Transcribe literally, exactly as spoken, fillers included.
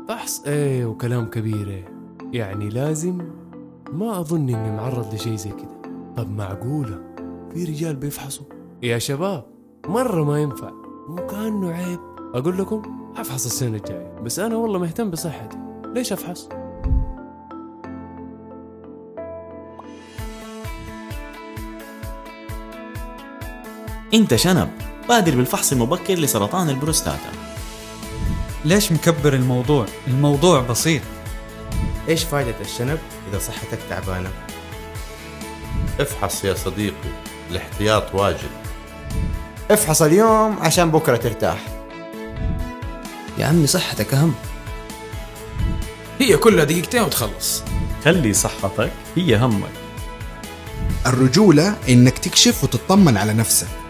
فحص ايه وكلام كبير ايه، يعني لازم؟ ما اظن اني معرض لشيء زي كده. طب معقولة في رجال بيفحصوا؟ يا شباب مرة ما ينفع، مو كأنه عيب. اقول لكم حفحص السنة الجاية، بس انا والله مهتم بصحتي، ليش افحص؟ انت شنب، بادر بالفحص المبكر لسرطان البروستاتا. ليش مكبر الموضوع؟ الموضوع بسيط. ايش فائدة الشنب اذا صحتك تعبانة؟ افحص يا صديقي، الاحتياط واجب. افحص اليوم عشان بكرة ترتاح. يا عمي صحتك أهم. هي كلها دقيقتين وتخلص. خلي صحتك هي همك. الرجولة إنك تكشف وتطمن على نفسك.